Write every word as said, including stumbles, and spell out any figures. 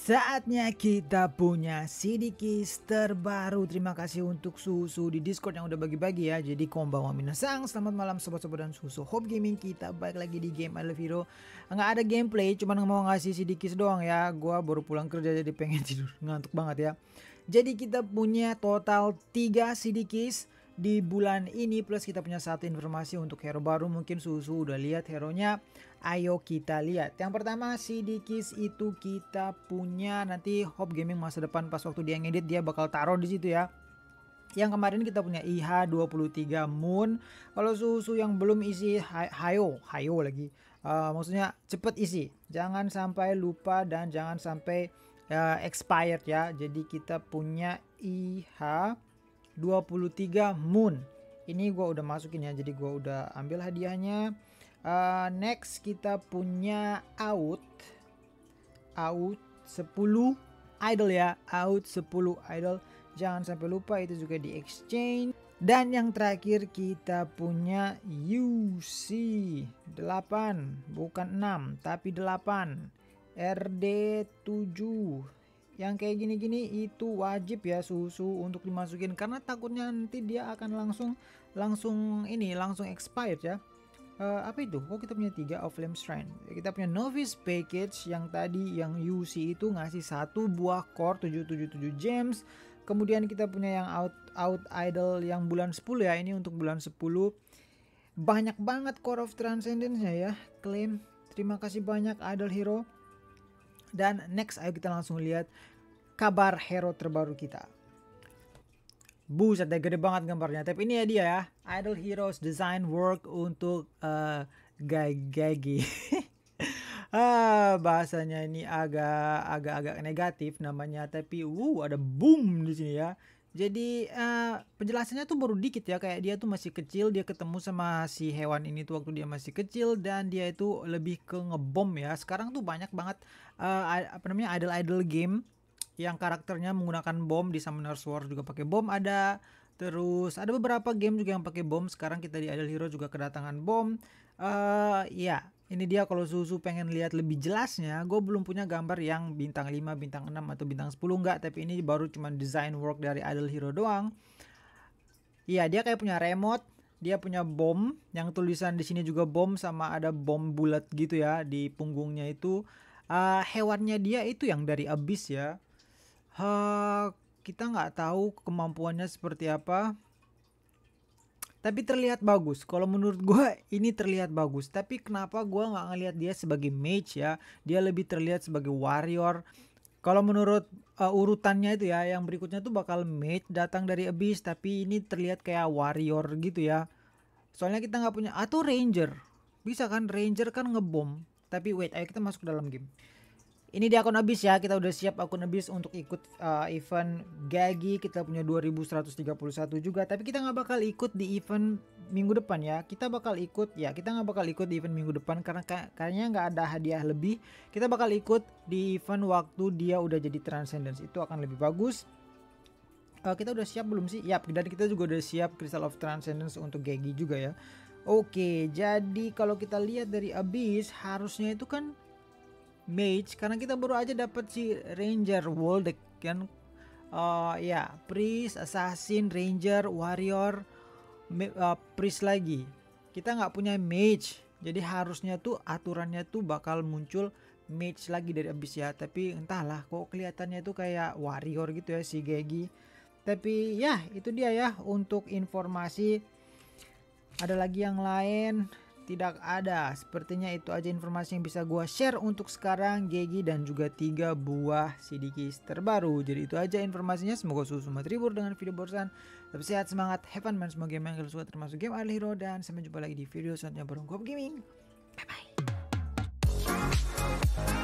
Saatnya kita punya C D Keys terbaru. Terima kasih untuk Susu di Discord yang udah bagi-bagi ya. Jadi konbanwa minasang, selamat malam sobat-sobat dan Susu Hope Gaming. Kita balik lagi di game I Love Hero. Nggak ada gameplay, cuman mau ngasih C D Keys doang ya. Gua baru pulang kerja jadi pengen tidur, ngantuk banget ya. Jadi kita punya total tiga C D Keys di bulan ini, plus kita punya satu informasi untuk hero baru. Mungkin Susu udah lihat hero-nya. Ayo kita lihat. Yang pertama C D Keys itu kita punya nanti Hope Gaming masa depan pas waktu dia ngedit dia bakal taruh di situ ya. Yang kemarin kita punya I H dua puluh tiga Moon. Kalau Susu yang belum isi, hayo, hayo lagi. Uh, maksudnya cepet isi. Jangan sampai lupa dan jangan sampai uh, expired ya. Jadi kita punya I H dua puluh tiga Moon. Ini gua udah masukin ya. Jadi gua udah ambil hadiahnya. Uh, next kita punya out out sepuluh idol ya, out sepuluh idol, jangan sampai lupa itu juga di exchange. Dan yang terakhir kita punya U C delapan, bukan enam tapi delapan, R D tujuh. Yang kayak gini-gini itu wajib ya Susu untuk dimasukin, karena takutnya nanti dia akan langsung langsung ini langsung expired ya. Uh, apa itu? Oh, kita punya tiga of Flame Shrine. Kita punya Novice Package yang tadi yang U C itu ngasih satu buah core tujuh tujuh tujuh gems. Kemudian kita punya yang out out idol yang bulan sepuluh ya. Ini untuk bulan sepuluh. Banyak banget core of transcendence-nya ya. Claim. Terima kasih banyak idol hero. Dan next ayo kita langsung lihat kabar hero terbaru kita. Buset deh, gede banget gambarnya. Tapi ini ya dia ya, Idol Heroes Design Work untuk uh, Gagi. ah, bahasanya ini agak agak agak negatif namanya, tapi uh ada boom di sini ya. Jadi uh, penjelasannya tuh baru dikit ya, kayak dia tuh masih kecil, dia ketemu sama si hewan ini tuh waktu dia masih kecil dan dia itu lebih ke ngebom ya. Sekarang tuh banyak banget uh, apa namanya idol-idol game yang karakternya menggunakan bom. Di Summoner's War juga pakai bom ada. Terus ada beberapa game juga yang pakai bom. Sekarang kita di Idol Hero juga kedatangan bom. Uh, ya, ini dia kalau Susu pengen lihat lebih jelasnya. Gue belum punya gambar yang bintang lima, bintang enam atau bintang sepuluh enggak. Tapi ini baru cuma design work dari Idol Hero doang. Iya, dia kayak punya remote. Dia punya bom. Yang tulisan di sini juga bom, sama ada bom bulat gitu ya di punggungnya itu. Uh, hewannya dia itu yang dari Abyss ya. Uh, kita nggak tahu kemampuannya seperti apa, tapi terlihat bagus. Kalau menurut gue ini terlihat bagus. Tapi kenapa gue nggak ngelihat dia sebagai mage ya? Dia lebih terlihat sebagai warrior. Kalau menurut uh, urutannya itu ya, yang berikutnya tuh bakal mage datang dari Abyss, tapi ini terlihat kayak warrior gitu ya. Soalnya kita nggak punya, atau ranger. Bisa kan, ranger kan ngebom. Tapi wait, ayo kita masuk ke dalam game. Ini di akun Abyss ya, kita udah siap akun Abyss untuk ikut uh, event Gagi. Kita punya dua ribu seratus tiga puluh satu juga, tapi kita nggak bakal ikut di event minggu depan ya. Kita bakal ikut ya, kita nggak bakal ikut di event minggu depan karena kayaknya nggak ada hadiah lebih. Kita bakal ikut di event waktu dia udah jadi Transcendence, itu akan lebih bagus. Uh, kita udah siap belum sih? Yap, dan kita juga udah siap Crystal of Transcendence untuk Gagi juga ya. Oke, jadi kalau kita lihat dari Abyss harusnya itu kan mage, karena kita baru aja dapat si ranger Waldeck kan. Uh, ya, priest, assassin, ranger, warrior, uh, priest lagi. Kita nggak punya mage, jadi harusnya tuh aturannya tuh bakal muncul mage lagi dari Abyss ya. Tapi entahlah, kok kelihatannya tuh kayak warrior gitu ya si Gagi. Tapi ya itu dia ya untuk informasi. Ada lagi yang lain? Tidak ada. Sepertinya itu aja informasi yang bisa gua share untuk sekarang, Gagi dan juga tiga buah C D Keys terbaru. Jadi itu aja informasinya. Semoga Susu terhibur dengan video barusan. Tetap sehat, semangat, have fun, main semua game yang kalian suka termasuk game Idol Hero, dan sampai jumpa lagi di video selanjutnya bareng Hope Gaming. Bye bye.